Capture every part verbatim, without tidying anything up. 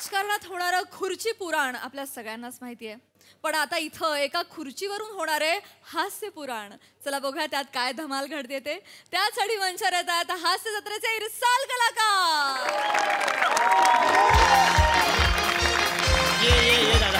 राजकारणात होणारं खुर्ची पुराण आपल्या सगळ्यांनाच माहिती आहे, पण आता इथं एका खुर्चीवरून होणारे हास्य पुराण. चला बघूया त्यात काय धमाल घडते ते. त्यासाठी मंचावर येत आहेत हास्य जत्रेचे इरसाल कलाकार. ये ये ये दादा.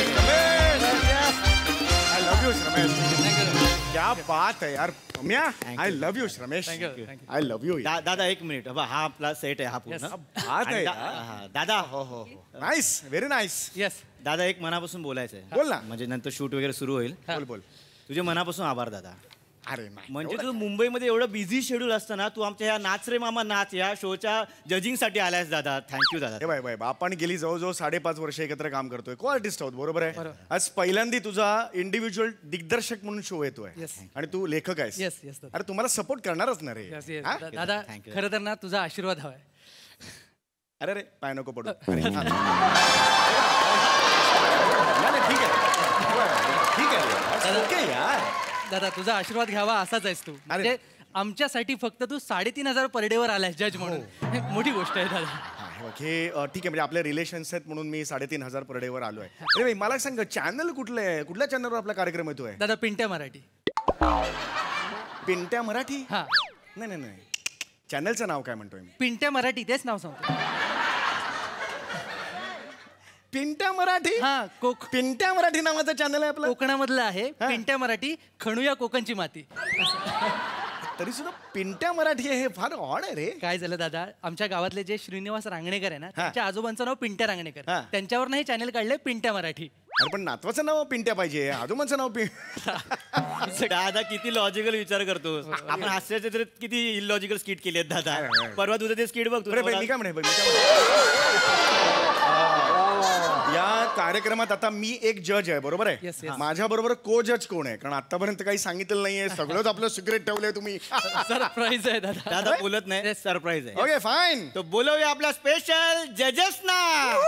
I love you, Shramesh. क्या बात है यार. I love you, Shramesh. I love you. दादा एक मिनिट. हा आपला सेट आहे हा पूर्ण. बात है दादा. हो हो हो. Nice, very nice. येस दादा, एक मनापासून बोलायचं आहे. बोल ना. म्हणजे नंतर शूट वगैरे सुरू होईल. बोल बोल. तुझे मनापासून आभार दादा. अरे नाही, म्हणजे तू मुंबईमध्ये एवढं बिझी शेड्यूल असतं ना, तू आमच्या ह्या नाच रे मामा नाच या शोच्या जजिंग साठी आलायस दादा. थँक्यू दादा. हे बाय बाय आपण गेली जवळजवळ साडेपाच वर्ष एकत्र काम करतोय. को आर्टिस्ट आहोत, बरोबर आहे. आज पहिल्यांदा तुझा इंडिव्हिज्युअल दिग्दर्शक म्हणून शो येतोय आणि तू लेखक आहेस. येस येस अरे तुम्हाला सपोर्ट करणारच ना रे. दादा. खरं तर ना तुझा आशीर्वाद हवाय. अरे रे पाय नको पडू. ठीक आहे ठीक आहे ओके यार. दादा तुझा आशीर्वाद घ्यावा असाच आहेस तू. म्हणजे आमच्यासाठी फक्त तू साडेतीन हजार पर डे वर आलायस जज म्हणून. मोठी गोष्ट आहे दादा. हे ठीक आहे, म्हणजे आपले रिलेशन्स आहेत म्हणून मी साडेतीन हजार पर डे वर आलोय. अरे मला सांग चॅनल कुठलं आहे, कुठल्या चॅनलवर आपला कार्यक्रम येतोय. दादा पिंट्या मराठी. पिंट्या मराठी. हा नाही नाही नाही, चॅनलचं नाव काय म्हणतोय मी. पिंट्या मराठी तेच नाव सांगतो. पिंट्या मराठी. हा कोक पिंट्या मराठी नावाचं चॅनल आहे आपलं. कोकणामधलं आहे. पिंट्या मराठी खणूया कोकणची माती. तरी सुद्धा पिंट्या मराठी आहे, हे फार ऑड आहे रे. काय झालं दादा, आमच्या गावातले जे श्रीनिवास रांगणेकर आहे ना, त्यांच्या आजोबांचं नाव पिंट्या रांगणेकर. त्यांच्यावर हे चॅनल काढलंय पिंट्या मराठी. अरे पण नातवाचं नाव पिंट्या पाहिजे, आजोबांचं नाव पिं. दादा किती लॉजिकल विचार करतो. आपण हास्याचे तर किती इलॉजिकल स्किट केली आहेत दादा. परवा तुझं ते स्किट बघ. मी काय म्हणे या कार्यक्रमात आता मी एक जज आहे, बरोबर आहे. माझ्या बरोबर को जज कोण आहे, कारण आतापर्यंत काही सांगितलं नाहीये. सगळंच आपलं सिक्रेट ठेवलंय तुम्ही. सरप्राईज आहे दादा. दादा बोलत नाही, सरप्राईज आहे. Okay fine. तो बोलवूया आपला स्पेशल जजेस ना.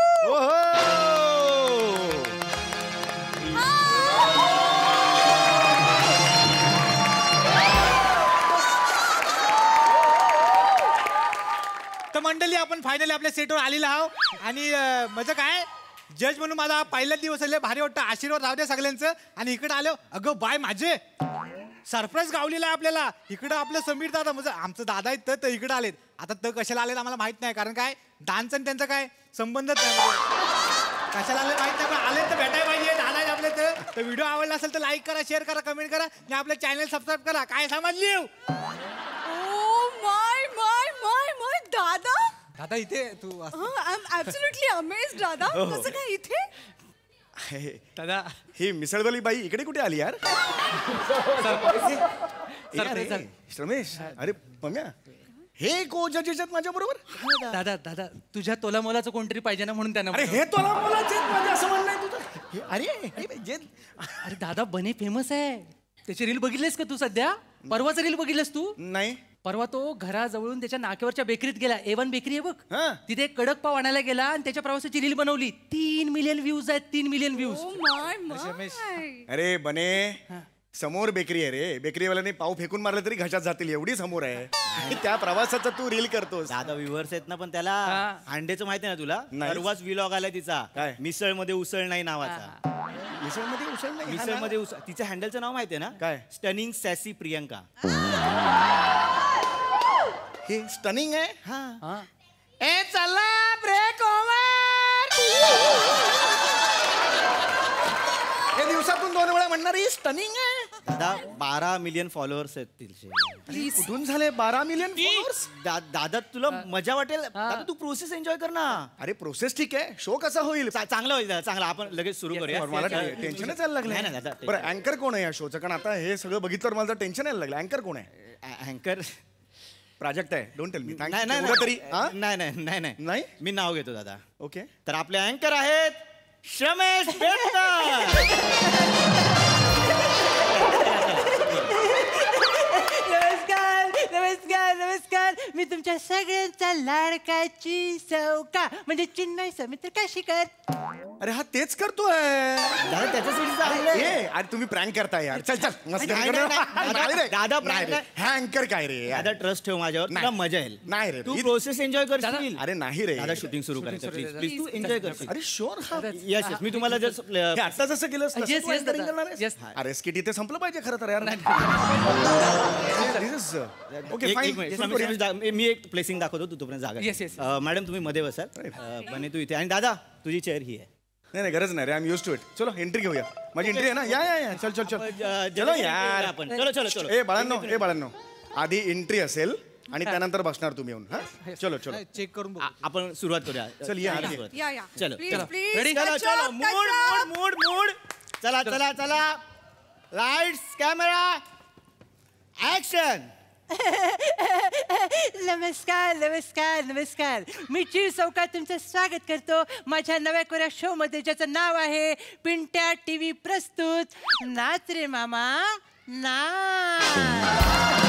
तर मंडळी आपण फायनली आपल्या सेटवर आलेलो आहोत. आणि माझं काय जज म्हणून माझा पहिलाच दिवस आले, भारी वाटतं. आशीर्वाद राहू द्या सगळ्यांचं. आणि इकडे आलो, अगं बाय माझे सरप्राईज गावलेला आहे आपल्याला. इकडं आपलं समीर दादा, म्हणजे आमचं दादा आहेत तर इकडे आलेत. आता तर कशाला आलेत आम्हाला माहित नाही, कारण काय डान्स आणि त्यांचा काय संबंधच नाही. कशाला आले माहित नाही, पण आले तर भेटायला पाहिजे. दादा आहेत आपले. तर व्हिडिओ आवडला असेल तर लाईक करा, शेअर करा, कमेंट करा आणि आपलं चॅनल सबस्क्राईब करा. काय समजली माय माय माय माय दादा. दादा इथे तू. आय एम ॲब्सोल्युटली अमेज्ड दादा. कसं काय इथे. दादा ही मिसळवाली बाई इकडे कुठे आली यार. रमेश, अरे पम्या हे को जजेस आहेत माझ्या बरोबर. दादा दादा तुझ्या तोला मोलाचं कोणतरी पाहिजे ना म्हणून त्यांना. अरे हे तोला मोलाचे माझं असं म्हणणं आहे तुझं. अरे अरे दादा बने फेमस आहे. त्याची रील बघितलीस का तू सध्या. परवाचं रील बघितलंस तू. नाही. परवा तो घराजवळून त्याच्या नाक्यावरच्या बेकरीत गेला. ए वन बेकरी आहे बघ. तिथे कडक पाव आणायला गेला आणि त्याच्या प्रवासाची रील बनवली. तीन मिलियन व्ह्यूज आहेत. तीन मिलियन व्ह्यूज. अरे बने समोर बेकरी आहे रे. बेकरीवाल्याने पाव फेकून मारलं तरी घशात जातील एवढी समोर आहे. त्या प्रवासाचा तू रील करतोस. दादा व्ह्युअर्स आहेत ना, पण त्याला अंड्याचं माहिती आहे ना तुला. परवाच व्लॉग आलाय तिचा. काय मिसळ मध्ये उसळ नाही नावाचा. मिसळमध्ये उसळ नाही. मिसळमध्ये उसळ. तिच्या हँडलचं नाव माहिती आहे ना. काय. Stunning sassy Priyanka. हे स्टनिंग आहे. हा ए चला ब्रेक ओव्हर. हे दिवसातून दोन वेळा म्हणणारी स्टनिंग आहे. दादा बारा मिलियन फॉलोअर्स आहेत तिचे. कुठून झाले बारा मिलियन फॉलोअर्स. दादा तुला मजा वाटेल. दादा तू प्रोसेस एन्जॉय कर ना. अरे प्रोसेस ठीक आहे, शो कसा होईल. चांगला होईल चांगला. आपण लगेच सुरू करूया. मला टेन्शन यायला लागलं. नाही दादा. बरं अँकर कोण आहे या शोचं, कारण आता हे सगळं बघितलं मला टेन्शन यायला लागलं. अँकर कोण आहे. अँकर प्राजक्त आहे. Don't tell me. नाही नाही तरी नाही नाही नाही नाही मी नाव घेतो दादा. ओके. तर आपले अँकर आहेत श्रमेश बेटकर. नमस्कार नमस्कार नमस्कार. मी तुमच्या सगळ्यांचा लाडकाची सौका म्हणजे चिन्मय समित्र काशीकर. अरे हा तेच करतोय दादा त्याच्यासाठी अरे ए, अरे तुम्ही प्रँक करताय यार चल चल मस्त नाही, नाही, नाही, नाही रे. दादा, नाही रे. prank हा अँकर काय रे यार? दादा ट्रस्ट ठेव माझ्यावर नाही. तुला मजा येईल नाही रे. तू इ- प्रोसेस एन्जॉय करशील अरे नाही रे दादा शूटिंग सुरू करायचं प्लीज प्लीज तू एन्जॉय करशील अरे शुअर हा यस यस मी तुम्हाला जस्ट हे आता जसं केलंस तसं Yes, तू yes, anchoring दादा. करणार आहेस? Yes. अरे स्किट इथे संपलं पाहिजे खरं तर यार ओके फाईन मी एक प्लेसिंग दाखवतो तू तोपर्यंत जागा Yes, yes. अ, मॅडम तुम्ही मध्ये बसाल अ, बने तू इथे आणि दादा तुझी चेअर ही आहे नाही नाही गरज नाही रे I am use to it चलो एंट्री घेऊया माझी एंट्री आहे ना या या या चल चल चल अ, चलो यार आपण चलो चलो चलो ए बाळांनो ए बाळांनो आधी एंट्री असेल आणि त्यानंतर बसणार तुम्ही येऊन हा चलो चलो चेक करून बघू. आ- आपण सुरुवात करूया चल, या, आपण या. सुरुवात. या या चलो प्लीज चलो प्लीज Ready? चलो चलो मूड मूड मूड मूड चला चला चला लाइट्स कॅमेरा ऍक्शन नमस्कार नमस्कार नमस्कार मी चीर चौकात तुमचं स्वागत करतो माझ्या नव्या कोऱ्या शो मध्ये ज्याचं नाव आहे पिंट्या टीव्ही प्रस्तुत नाच रे मामा नाच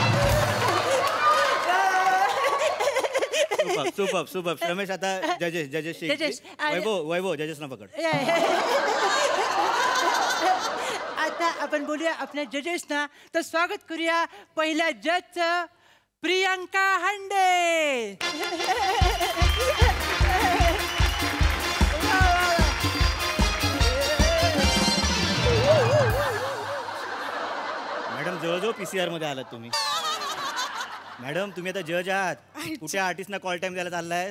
सुपर सुपर सुपर रमेश आता जजेस जजेस Judges, आणि- वैभव वैभव जजेस ना पकड आता आपण बोलूया आपल्या जजेसना तर स्वागत करूया पहिल्या जजचं प्रियांका हांडे मॅडम जवळजवळ पीसीआर मध्ये आलात तुम्ही मॅडम तुम्ही आता जज आहात कुठे आर्टिस्टना कॉल टाइम द्यायला चाललाय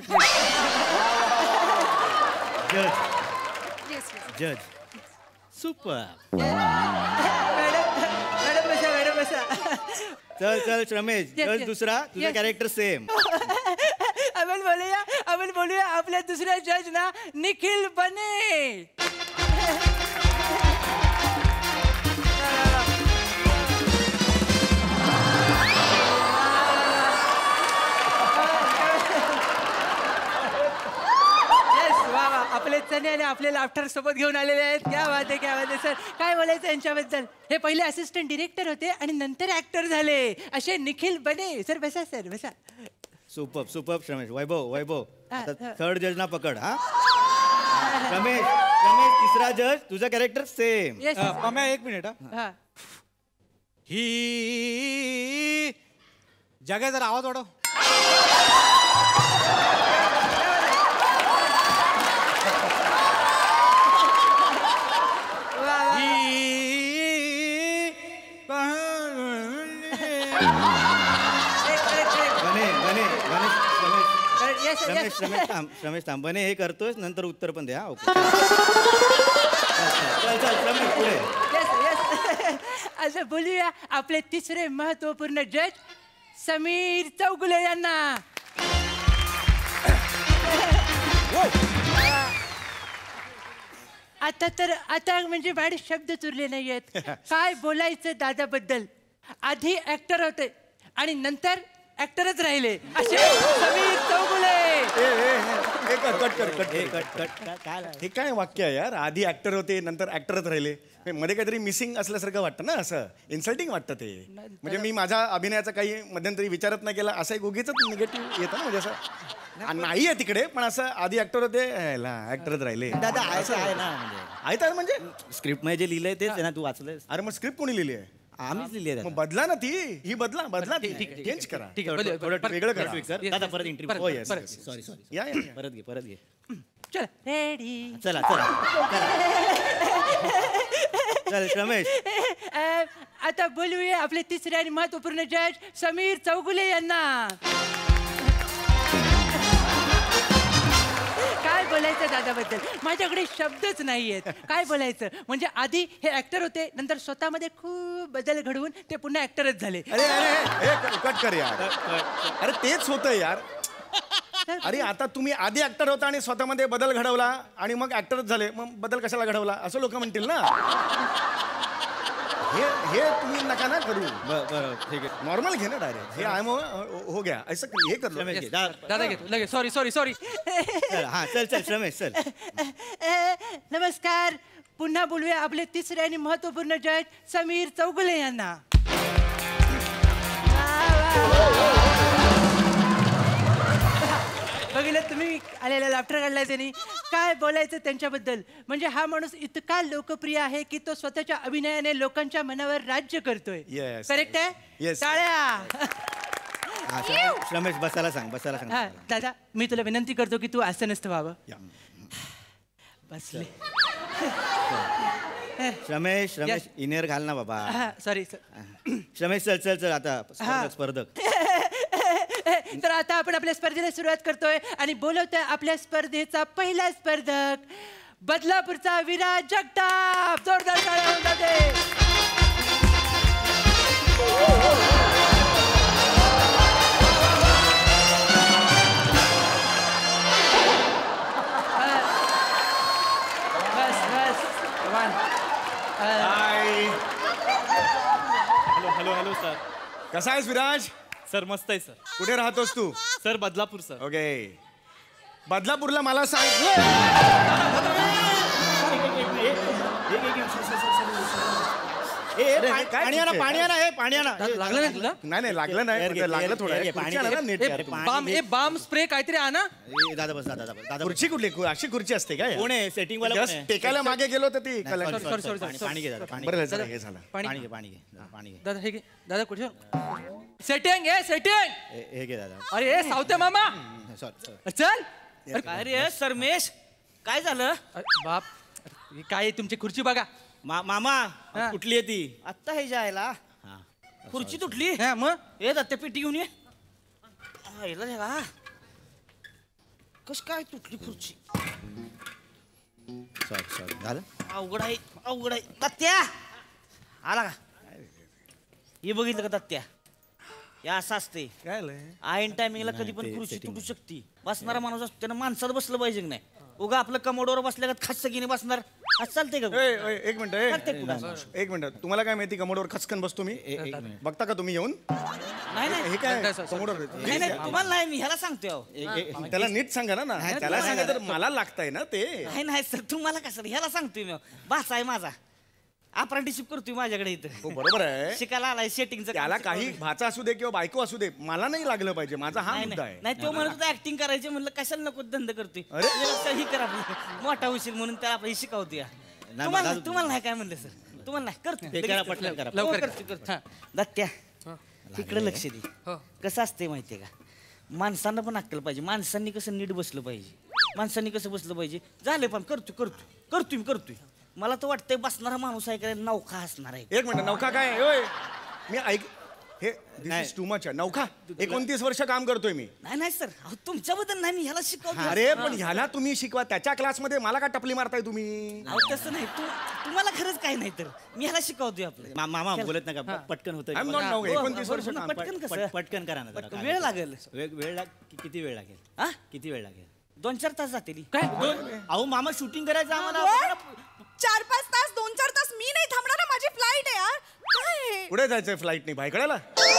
जज जज सुपर मॅडम मॅडम बसा मॅडम बसा चल चल रमेश Yes, जज yes. दुसरा तुझं Yes. कॅरेक्टर सेम आपण बोलूया आपण बोलूया आपल्या दुसऱ्या जज ना निखिल बने Yes, वा वा आपले चणे आणि आपले लाफ्टर सोबत घेऊन आलेले आहेत क्या बात आहे क्या बात आहे सर काय बोलायचं यांच्याबद्दल हे पहिले असिस्टंट डिरेक्टर होते आणि नंतर ऍक्टर झाले असे निखिल बने सर बसा सर बसा सुपर सुपर रमेश वैभव वैभव हा, आता हा. थर्ड जज ना पकड हा रमेश रमेश तिसरा जज तुझं कॅरेक्टर सेम येस अ, पम्या एक मिनिट हा. हा ही जगा जरा आवाज वाढव वा वा बने बने गणेश रमेश येस रमेश रमेश थांब रमेश थांब बने हे करतोय नंतर उत्तर पण द्या ओके चल चल रमेश पुढे येस येस असं बोलूया आपले तिसरे महत्वपूर्ण जज समीर चौगुले यांना आता तर आता म्हणजे माझे शब्द चुरले नाहीयेत काय बोलायचं दादाबद्दल आधी ऍक्टर होते आणि नंतर ऍक्टरच राहिले असे समीर चौगुले ए, ए, ए, ए, कट कट कर कट हे कर. कट कट का- काय झालं? हे काय वाक्य आहे यार आधी ऍक्टर होते नंतर ऍक्टरच राहिले हे मध्ये काहीतरी मिसिंग असल्यासारखं वाटतं ना असं इन्सल्टिंग वाटतं ते म्हणजे मी माझ्या अभिनयाचा काही मध्यंतरी विचारत नाही केला असं एक उगीच निगेटिव्ह येतं ना म्हणजे असं नाही आहे तिकडे पण असं आधी ऍक्टर होते ऍक्टरच राहिले दादा असं आहे ना म्हणजे आहे तर म्हणजे स्क्रिप्ट मध्ये जे लिहिलंय तेच आहे ना तू वाचलंयस अरे मग स्क्रिप्ट कोणी लिहिली आहे आम्हीच लिहिली आहे मग बदला ना ती ही बदला बदला ती चेंज करा ठीक आहे थोडं- थोडं परत- वेगळं परत करा fix कर. Yes, दादा yes. परत हो, इंटरव्ह्यू yes, परत. yes, yes. Sorry sorry yeah yeah, या. परत घे परत घे चला रेडी चला चला चल रमेश आता बोलूया आपले तिसरे आणि महत्वपूर्ण जज समीर चौगुले यांना काय बोलायचं दादाबद्दल माझ्याकडे शब्दच नाहीयेत काय बोलायचं म्हणजे आधी हे ऍक्टर होते नंतर स्वतःमध्ये खूप बदल घडवून ते पुन्हा ऍक्टरच झाले अरे अरे ए, क- कट कर यार अरे तेच होतं यार अरे आता तुम्ही आधी ऍक्टर होता आणि स्वतःमध्ये बदल घडवला आणि मग ऍक्टरच झाले मग बदल कशाला घडवला असं लोक म्हणतील ना हे हे तुम्ही नका ना करू बरं ठीक आहे नॉर्मल घे ना डायरेक्ट हे आय हो हो गया असं हे कर लो. रमेश घे दा- दादा घेतो लगेच सॉरी सॉरी सॉरी चल, हा चल चल रमेश चल नमस्कार पुन्हा बोलूया आपले तिसरे आणि महत्वपूर्ण जज समीर चौगुले यांना बघितलं तुम्ही आलेला लाफ्टर काढलाय त्यांनी काय बोलायचं त्यांच्याबद्दल. म्हणजे हा माणूस इतका लोकप्रिय आहे की तो स्वतःच्या अभिनयाने लोकांच्या मनावर राज्य करतोय. Yes, correct yes. आहे. Yes. टाळ्या. हा, श्रमेश- श्रमेश बसायला सांग बसायला सांग हा दादा मी तुला विनंती करतो की तू असं नसतं व्हावं. या. बसले. श्रमेश श्रमेश Yes. इनेर घाल ना बाबा. हा सॉरी श्रमेश चल चल चल आता स्पर्धक स्पर्धक. तर आता आपण आपल्या स्पर्धेला सुरुवात करतोय आणि बोलवतोय आपल्या स्पर्धेचा पहिला स्पर्धक बदलापूरचा विराज जगताप. जोरदार टाळ्या होऊन जाते. बस बस come on. Hi. Hello hello hello sir. कसा आहेस विराज? सर मस्त आहे सर. कुठे राहतोस तू? Sir Badlapur sir. ओके. बदलापूरला मला सांग. ए, ए, अरे, पाणी काय पाणी आणा चुकतंय? पाणी आणा हे पाणी आणा. लागलं नाही तुला? नाही नाही लागलं नाही एअर घे, पण लागलं एअर थोडं घे, आहे. पाणी खुर्ची आणा घे. ना नीट ए, करा. पाणी बाम घे. ए बाम स्प्रे काहीतरी आणा. ए, दादा बस दादा बस दादा बस. खुर्ची कुठली कु- अशी खुर्ची असते काय कोण आहे सेटिंग वाला कोण जस्ट आहे? टेकायला मागे गेलो तर ती नाही, colour. sorry, sorry, sorry, sorry, पाणी- sorry. पाणी घे दादा पाणी बरं घे. झालं हे झालं. पाणी पाणी घे पाणी घे दादा, पाणी घे. दादा हे घे. दादा कुठे सेटिंग आहे सेटिंग. ए, हे घे दादा. अरे ए, सावते मामा सॉरी सॉरी. चल. काय रे सरमेश काय झालं? अरे, बाप हे काय आहे तुमची खुर्ची बघा. मा- मामा हा. कुठली आहे ती? आत्ता हे जायला हा. खुर्ची तुटली. हा मग ये दत्त्या पेटी घेऊन ये. आईला रे का कस काय तुटली खुर्ची? सॉरी सॉरी झालं. अवघड आहे अवघड आहे. दत्त्या आला का? हे बघितलं का दत्त्या? या असं असते काय झालंय? आईन टायमिंगला कधी नाही, पण ते खुर्ची setting तुटू शकते. बसणारा माणूस असतो त्यानं माणसात बसलं पाहिजे की नाही. उगा आपलं कमोडवर बसल्या का खास सगळीने बसणार असं चालतंय का? ए, ए, एक मिनिट ए. चालतंय कुठं? एक मिनिट तुम्हाला काय माहिती कमोडवर खचकन बसतो मी? ए- एक मिनिट. बघता का तुम्ही येऊन? नाही नाही हे काय कमोडवर नाही नाही तुम्हाला नाही मी ह्याला सांगतोय अहो. एक- एक- त्याला नीट सांगा ना ना त्याला सांगा तर मला लागतंय ना ते. नाही नाही सर तुम्हाला कसं ह्याला सांगतोय मी भाचा आहे माझा. अप्रेंटिसशिप करतोय माझ्याकडे इथं. हो बरोबर आहे. शिकायला आलाय सेटिंगचं. त्याला काही भाचा असू दे किंवा बायको असू दे मला नाही लागलं पाहिजे. माझा हा नाही मुद्दा नाही आहे. नाही, तो म्हणत होता ऍक्टिंग करायची म्हणलं कशाला नको धंदा करतोय. अरे? जरा ही करा आपलं. मोठा उशीर म्हणून त्याला आपण शिकवतोय. नाही, तुम्हाला मला- तुम्हाला नाही काय म्हणलं सर तुम्हाला नाही करतो ते करा, पटकन करा. लवकर करतो करतो. दत्त्या इकडे लक्ष दे. कसं असते माहितीये का माणसांना पण अक्कल पाहिजे. माणसांनी कसं नीट बसलं पाहिजे. माणसांनी कसं बसलं पाहिजे. झालं पण करतो करतो करतोय मी करतोय. मला तर वाटतंय बसणारा माणूस आहे का नौका असणार आहे. एक मिनिट नौका काय आहे? ओय मी ऐक हे नाही. टू मच आहे. नौका एकोणतीस वर्ष काम करतोय मी. नाही नाही सर अहो, तुमच्याबद्दल नाही मी ह्याला शिकवतो. अरे पण ह्याला तुम्ही शिकवा. त्याच्या क्लासमध्ये मला का टपली मारताय तुम्ही? अहो तसं नाही तू तुम्हाला खरंच काही नाही तर मी ह्याला शिकवतोय आपलं. मा- मामा बोलत नका प- पटकन होतं. I'm not now. हो, एकोणतीस वर्ष बरोबर, काम. पटकन कसं? पट- पटकन करा ना जरा. पटकन. वेळ लागेल. वेळ वेळ लाग कि- किती वेळ लागेल? हा किती वेळ लागेल? दोन चार तास जातील. काय अहो मामा शूटिंग करायचं आम्हाला. चार पाच तास दोन चार तास मी नाही थांबणार ना. माझी फ्लाईट आहे यार. काय पुढे जायचंय फ्लाईटनी भायकड्याला.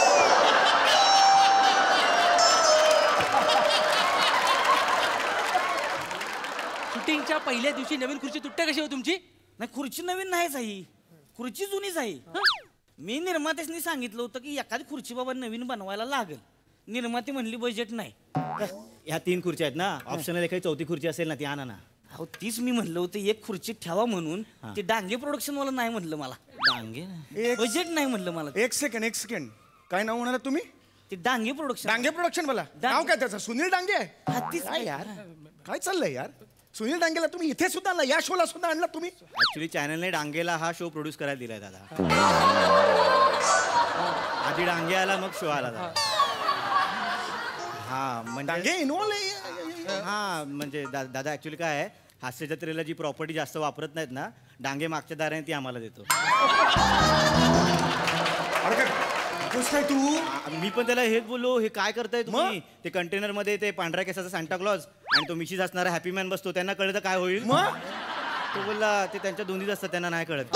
शूटिंगच्या पहिल्या दिवशी नवीन खुर्ची तुटते कशी हो तुमची? नाही खुर्ची नवीन नाहीच आहे. खुर्ची जुनीच आहे. मी निर्मात्याने सांगितलं होतं की एखादी खुर्ची बाबा नवीन बनवायला लागेल. निर्माती म्हणली बजेट नाही. ह्या तीन खुर्च्या आहेत ना. ऑप्शनल एखादी चौथी खुर्ची असेल ना ती आणा ना. अहो तीच मी म्हणलं होतं एक खुर्ची ठेवा म्हणून. ते डांगे प्रोडक्शन वाला नाही म्हणलं मला. डांगे एक बजेट नाही म्हणलं मला. एक सेकंड एक सेकंड काय नाव म्हणाला तुम्ही? ते डांगे प्रोडक्शन. डांगे प्रोडक्शन मला नाव काय त्याचं? सुनील डांगे आहे. हा, तीच काय यार काय चाललंय यार? सुनील डांगेला तुम्ही इथे सुद्धा आणला. या शोला सुद्धा आणला तुम्ही. ऍक्च्युली चॅनलने डांगेला हा शो प्रोड्यूस करायला दिलाय दादा. आधी डांगे आला मग शो आला दादा. हा म्हणजे डांगे इन्व्हॉल्व. हा म्हणजे दा- दादा ऍक्च्युली काय आहे हास्य जत्रेला जी प्रॉपर्टी जास्त वापरत नाहीत ना डांगे मागच्या दाराने ती आम्हाला देतो. अरे काय बोलतोस काय तू? आ- मी पण त्याला हेच बोललो हे काय करताय तुम्ही? ते कंटेनर मध्ये ते पांढऱ्या केसाचा सांता क्लॉज आणि तो मिशीज असणारा हॅपी मॅन बसतो. त्यांना कळलं तर काय होईल? मग तो बोलला ते त्यांच्या दोन्हीच असतात त्यांना नाही कळत.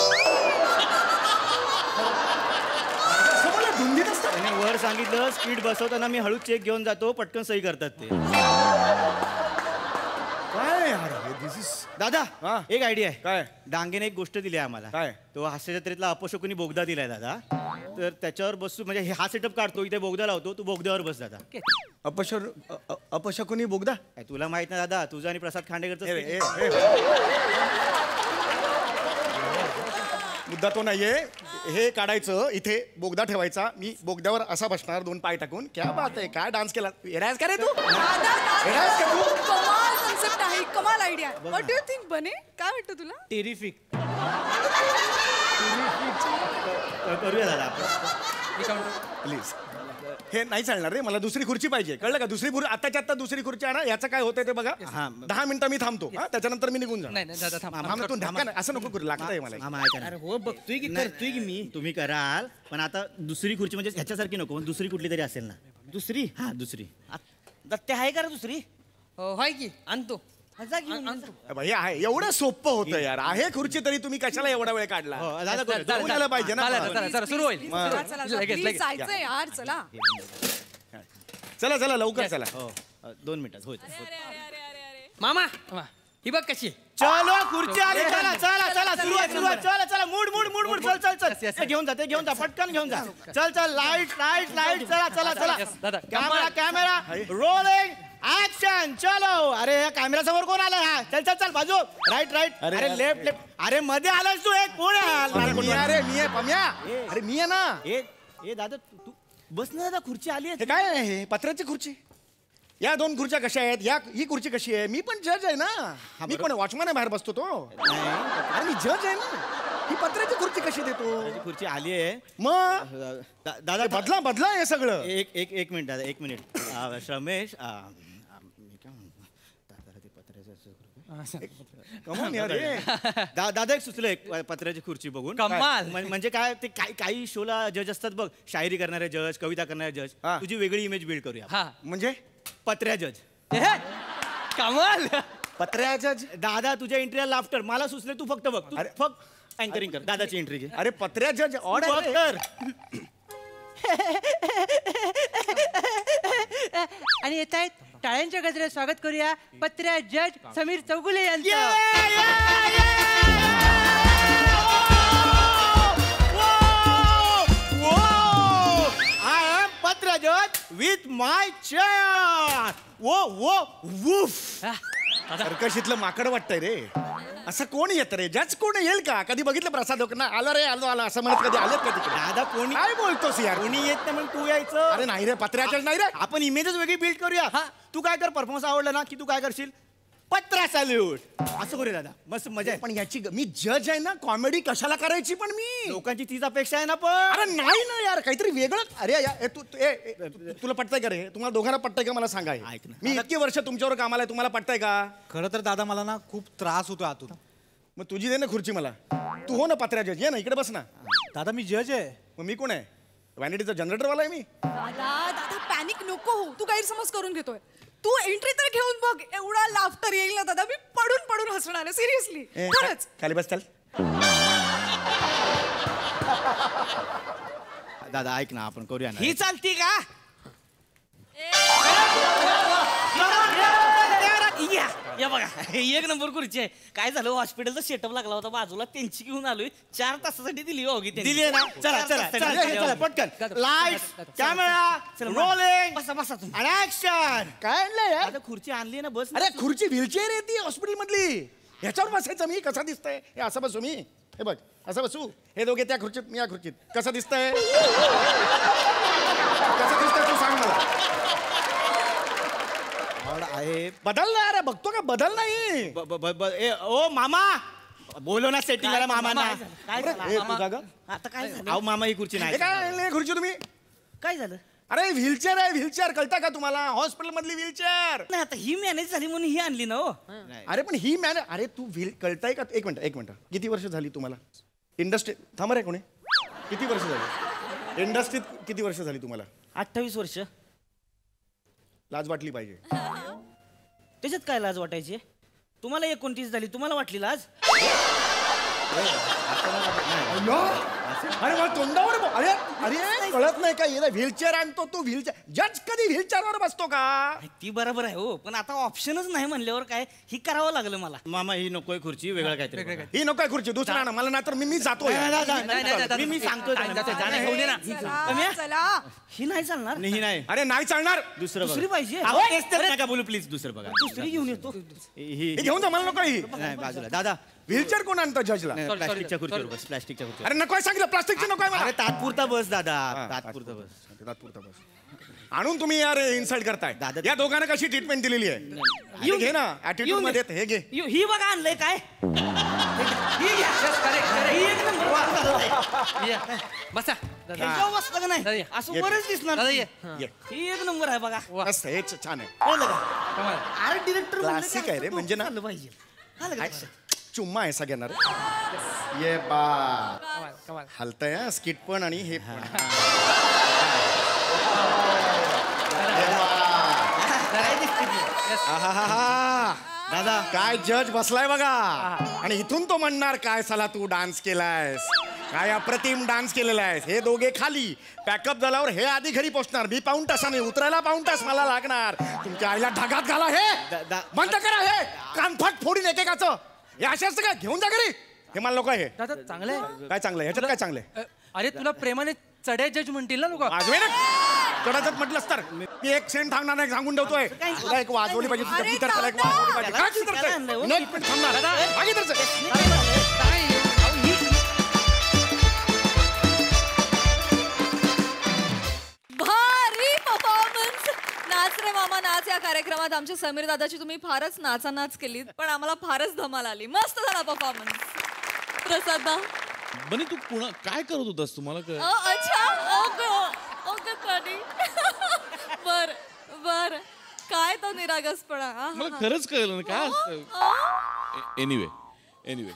असं मला धुंदीत असतं. त्याने वर सांगितलं स्पीड बसवताना मी हळूच चेक घेऊन जातो पटकन सही करतात ते. काय यार दिस इज दादा हा. एक आयडिया आहे काय? डांगेने एक गोष्ट दिली आहे आम्हाला काय? तो हास्य जत्रेतला अपशकुनी बोगदा दिलाय दादा तर त्याच्यावर बसू म्हणजे हे हा सेटअप काढतो इथे बोगदा लावतो तू बोगद्यावर बस दादा अपशर अ- अ- अपशकुनी बोगदा काय तुला माहित नाही दादा तुझा आणि प्रसाद ए, खांडेकरचा ए, ए. मुद्दा तो नाहीये हे काढायचं इथे बोगदा ठेवायचा मी बोगद्यावर असा बसणार दोन पाय टाकून क्या बात आहे काय डान्स केला येरायस का रे तू दादा, येरायस का तू दादा, कमाल कन्सेप्ट आहे कमाल idea what do you think Bane काय वाटतं तुला टेरिफिक करूया दादा आपण प्लीज हे नाही चालणार रे मला दुसरी खुर्ची पाहिजे कळलं का दुसरी खुर्ची आताच्या आता दुसरी खुर्ची आणा याचं काय होतंय ते बघा हा. दहा मिनिटं मी थांबतो हा त्याच्यानंतर मी निघून नाही जाणार नाही दादा थांब, थांब, मामा, तू थांब, धक्का नाही, असं नको करू लागतंय मला मामा ऐका ना. अरे हो बघतोय की करतोय की मी तुम्ही कराल पण आता दुसरी खुर्ची म्हणजे ह्याच्यासारखी नको दुसरी कुठली तरी असेल ना दुसरी हा दुसरी दत्ते आहे का रे दुसरी हो, हाय की आणतो हा, जा घेऊन आणतो भाई आहे एवढं सोपं होतं यार आहे खुर्ची तरी तुम्ही कशाला एवढा वेळ काढला हो, दादा करूया. चला, जाऊन यायला पाहिजे ना चला, पण. चला, चला, सुरू होईल चला, चला, चला, लगेच, please लगेच. जायचंय यार चला चला चला लवकर चला हो अ, दोन मिनिटात होईल मामा वा, ही बघ कशी चलो खुर्ची आली चला चला चला सुरुवात सुरुवात चला चला मूड मूड मूड मूड चल चल चल Yes, yes, ए, घेऊन जा ते घेऊन जा पटकन घेऊन जा चल चल लाईट लाईट लाईट चला चला चला Yes, दादा. कॅमेरा कॅमेरा रोलिंग ऍक्शन चलो अरे या कॅमेरा समोर कोण आला हा चल चल चल बाजू राईट राईट अरे, अरे अरे. लेफ्ट लेफ्ट अरे मध्ये आलास तू एक कोण आहे? अरे मी आहे रे मी आहे पम्या अरे मी आहे ना ए ए दादा तू तू- बस ना दादा खुर्ची आली आहे हे काय आहे हे पत्र्याची खुर्ची या दोन खुर्च्या कशा आहेत या ही खुर्ची कशी आहे मी पण जज आहे ना मी कोण वॉचमॅन आहे बाहेर बसतो तो अरे मी जज आहे ना ही पत्र्याची खुर्ची कशी देतो त्याची खुर्ची आली आहे मग दा- दादा हे बदला बदला हे सगळं एक एक एक मिनिट दादा एक मिनिट आ, रमेश आ, आ, मी काय म्हणतो? दादाला ते पत्र्याचं असं करू. Come on यार हे. दा- दादा एक सुचलं एक प- पत्र्याची खुर्ची बघून कमाल. म्हण- म्हणजे काय ते काही काही शोला जज असतात बघ शायरी करणारे जज कविता करणारे जज हा. तुझी वेगळी इमेज बिल्ड करूया हा म्हणजे पत्र्या जज हे, कमाल पत्र्याच्या दादा तुझ्या एंट्रीला लाफ्टर मला सुचले तू फक्त बघ तू अरे. फक्त अँकरिंग कर दादाची एंट्री घे अरे पत्र्या जज ऑड तू आहे बघ रे. तर. आणि येत आहेत टाळ्यांच्या गजरात स्वागत करूया पत्र्या जज समीर चौगुले यांचं Yeah, yeah, yeah! Whoa! Whoa! I am Patra Judge with my chair. Whoa, whoa, woof. सर्कशीतलं माकड वाटतंय रे असं कोण येत रे जज कोण येईल का कधी बघितलं प्रसाद लोकांना आलो रे आलो आलो असं म्हणत कधी आलेत का तिकडे दादा कोणी काय बोलतोस यार कोणी येत नाही म्हणून तू यायचं अरे नाही रे पत्र्याच्या नाही रे आपण इमेजच वेगळी बिल्ड करूया तू काय कर परफॉर्मन्स आवडला ना की तू काय करशील पत्रा सॅल्यूट असं करूया दादा मस्त मजा आहे पण याची ग- मी जज आहे ना कॉमेडी कशाला करायची पण मी लोकांची तीच अपेक्षा आहे ना पण अरे नाही ना यार काहीतरी वेगळं अरे या ए, तू तू- ए, ए, तु- तुला पटतंय का रे तुम्हाला दोघांना पटतंय का मला सांगा हे. ऐक ना. मी इतकी वर्ष तुमच्यावर कामाला आहे तुम्हाला पटतंय का खरं तर दादा मला ना खूप त्रास होतो आतून मग तुझी दे ना खुर्ची मला तू हो ना पत्र्या जज ये ना इकडे बस ना दादा मी जज आहे मग मी कोण आहे व्हॅनिटीचा जनरेटरवाला आहे मी दादा दादा पॅनिक नको हो तू गैरसमज करून घेतोय तू एंट्री तर घेऊन बघ एवढा लाफ्टर येईल ना दादा मी पडून पडून हसणार आहे सिरियसली ए, खरंच खाली बस चल दादा ऐक ना आपण करूया ना ही चालती का या या बघा एक नंबर खुर्ची आहे काय झालं हॉस्पिटलचा सेटअप लागला होता बाजूला त्यांची घेऊन आलोय चार तासासाठी दिली होगी दिली आहे ना चला चला चला चला, चला पटकन लाईट कॅमेरा रोलिंग बसा बसा तुम्ही आणि ऍक्शन काय आणलंय यार आता खुर्ची आणली ना बस ना. अरे खुर्ची व्हीलचेअर आहे ती हॉस्पिटल मधली ह्याच्यावर बसायचं मी कसा दिसतंय हे असं बसू मी हे बघ असं बसू हे दोघे त्या खुर्चीत मी या खुर्चीत कसं दिसतंय कसं दिसतंय तू सांग मला ऑड आहे बदल ना अरे बघतो का बदल नाही ब- ब- ब- ब- ए, ओ मामा बोलो ना सेटिंग करा मामाना काय अरे, झालं ए, मामा? तुझा ग? आता काय झालं अहो मामा ही खुर्ची हे नाही काय आणलंय खुर्ची तुम्ही काय झालं अरे व्हीलचेअर आहे व्हीलचेअर कळतं का तुम्हाला हॉस्पिटल मधली व्हीलचेअर नाही आता ही मॅनेज झाली म्हणून ही आणली ना हो अरे पण ही मॅन अरे तू व्हील कळताय का एक मिनिट एक मिनिट किती वर्ष झाली तुम्हाला इंडस्ट्री थांब रे कोणी किती वर्ष झाली इंडस्ट्रीत किती वर्ष झाली तुम्हाला अठ्ठावीस वर्ष लाज वाटली पाहिजे त्याच्यात काय लाज वाटायची तुम्हाला एकोणतीस झाली तुम्हाला वाटली लाज अरे मला तोंडावर बो- अरे अरे कळत नाही का व्हीलचेअर आणतो तू व्हीलचेअर जज कधी व्हीलचेअरवर बसतो का ती बरोबर आहे हो पण आता ऑप्शनच नाही म्हणल्यावर काय ही करावं लागलं मला मामा ही नकोय खुर्ची वेगळं काहीतरी बघा. ही नकोय खुर्ची दुसरा ना मला ना तर मी मी जातो मी मी सांगतोय त्यांना. घेऊन ये ना कम्या? चला ही नाही चालणार नाही नाही अरे नाही चालणार दुसरं बघा. दुसरी पाहिजे अहो, तेच तर नका बोलू प्लीज दुसरं बघा. दुसरी घेऊन येतो ही ही घेऊन जा मला नको ही नाही बाजूला दादा व्हीलचेअर कोण आणतं जजला नाही, प्लास्टिकच्या खुर्चीवर बस प्लास्टिकच्या खुर्चीवर. अरे नकोय सांगितलं प्लास्टिकची नकोय मला अरे तात्पुरता बस दादा तात्पुरता बस. तात्पुरता बस आणून तुम्ही यार इन्सल्ट करताय दादा- या दोघांना कशी ट्रीटमेंट दिलेली आहे हे घे ना ऍटिट्यूड येऊन मध्ये हे घे यो- ही बघा आणलंय काय ही घ्या. ही एक नंबर या, बसा दादा ह्याच्यावर बसलं का दादा नाही ये. असं ये. वरच दिसणार दादा ये. ये. ही एक नंबर आहे बघा मस्त हे छान आहे कळलं का कमाल. अरे डिरेक्टर Classic आहे रे, म्हणजे ना- पाहिजे आलं का लक्षात? चुम्मा आहे सगळ्यांना रे. ये बा कमाल कमाल हलतंय हा स्किट पण आणि हे पण काय दिसते ती? आहाहाहा. दादा काय जज बसलाय बघा आणि इथून तो म्हणणार काय साला तू डान्स केलायस काय अप्रतिम डान्स केलेला आहेस हे दोघे खाली पॅकअप झाल्यावर हे आधी घरी पोहोचणार मी पाऊण तासाने उतरायला पाऊण तास मला लागणार तुमच्या आईला ढगात घाला हे दा- दा- बंद करा हे कानफाट फोडून एकेकाचं हे असे असतं का घेऊन जा घरी हे मला लोक हे दादा चांगलं आहे काय चांगलं ह्याच्यात काय चांगलं अ, अरे तुला प्रेमाने चढ्या जज म्हणतील ना लोक वाजवे ना कडजत म्हटलंस तर मी एक सेंट थांबणार नाही सांगून ठेवतोय तुला एक वाजवली पाहिजे तुझ्या अरे पितरच्याला एक वाजवली पाहिजे काय शिकायला आणलंय हो. पितरचं? एक मिनिट थांबणार मागे तरचं. भारी परफॉर्मन्स नाच रे मामा नाच या कार्यक्रमात आमच्या समीर दादाची तुम्ही फारच नाचा नाच केलीत पण आम्हाला फारच धमाल आली मस्त झाला परफॉर्मन्स प्रसाद दा बनी तू पुन्हा काय करत होतास तुम्हाला काय अ, अच्छा ओके ओके कधी बर बर काय तो निरागसपणा आ, मला हा, खरंच कळलं ना काय असतं हा. एनिवे एनिवे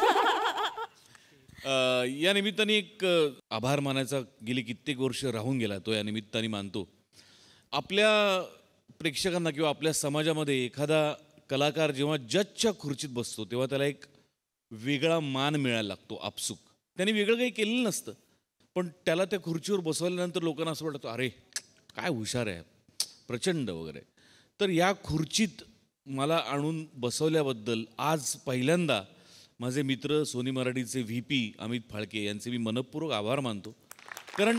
या निमित्ताने एक अ, आभार मानायचा गेली कित्येक वर्ष राहून गेला तो या निमित्ताने मानतो आपल्या प्रेक्षकांना किंवा आपल्या समाजामध्ये एखादा कलाकार जेव्हा जजच्या खुर्चीत बसतो तेव्हा त्याला एक वेगळा मान मिळायला लागतो आपसूक त्याने वेगळं काही केलेलं नसतं पण त्याला त्या खुर्चीवर बसवल्यानंतर लोकांना असं वाटतं अरे काय हुशार आहे प्रचंड वगैरे तर या खुर्चीत मला आणून बसवल्याबद्दल आज पहिल्यांदा माझे मित्र सोनी मराठीचे व्ही पी अमित फाळके यांचे मी मनपूर्वक आभार मानतो कारण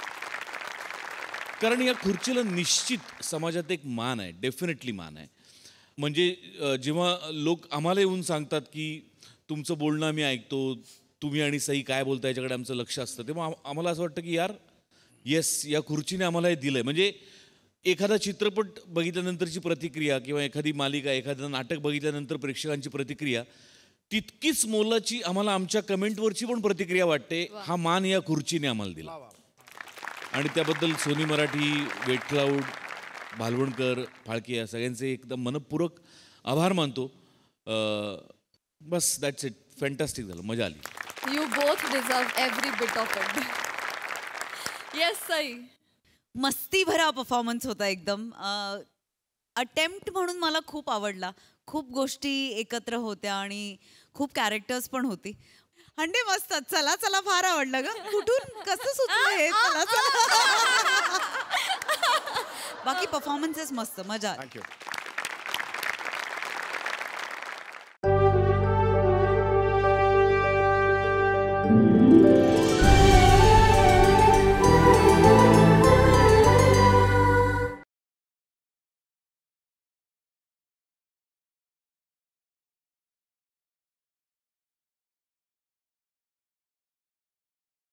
कारण या खुर्चीला निश्चित समाजात एक मान आहे डेफिनेटली मान आहे म्हणजे अ, जेव्हा लोक आम्हाला येऊन सांगतात की तुमचं बोलणं आम्ही ऐकतो तुम्ही आणि सई काय बोलता याच्याकडे आमचं लक्ष असतं तेव्हा आम- आम्हाला असं वाटतं की यार येस या खुर्चीने आम्हाला हे दिलं आहे म्हणजे एखादा चित्रपट बघितल्यानंतरची प्रतिक्रिया किंवा एखादी मालिका एखादं नाटक बघितल्यानंतर प्रेक्षकांची प्रतिक्रिया तितकीच मोलाची आम्हाला आमच्या कमेंटवरची पण प्रतिक्रिया वाटते हा मान या खुर्चीने आम्हाला दिला आणि त्याबद्दल Sony Marathi wet cloud Bhalwankar Phalke या सगळ्यांचे एकदम मनपूर्वक आभार मानतो अं, बस दॅट्स इट फॅन्टॅस्टिक झालं मजा आली you both deserve every bit of it yes Sai मस्ती भरा परफॉर्मन्स होता एकदम अटेम्प्ट म्हणून मला खूप आवडला खूप गोष्टी एकत्र होत्या आणि खूप कॅरेक्टर्स पण होती हंडे मस्त चला चला फार आवडलं ग कुठून कसं सुचलं हे चला चला बाकी परफॉर्मन्सेस मस्त मजा आली. थँक्यू